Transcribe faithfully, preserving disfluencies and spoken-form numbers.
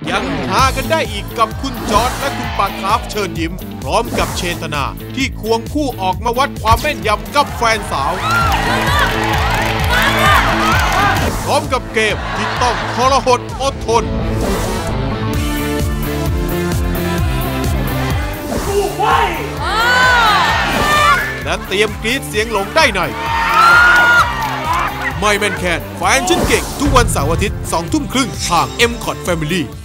ยังหากันได้อีกกับคุณจอร์จและคุณปาคาฟเชิญยิ้มพร้อมกับเชตนาที่ควงคู่ออกมาวัดความแม่นยำกับแฟนสาวพร้อมกับเกมที่ต้องทรหดอดทนและเตรียมกรี๊ดเสียงหลงได้ในไม่แมนแคนแฟนฉันเก่งทุกวันเสาร์อาทิตย์สองทุ่มครึ่งทาง เอ็ม คอท Family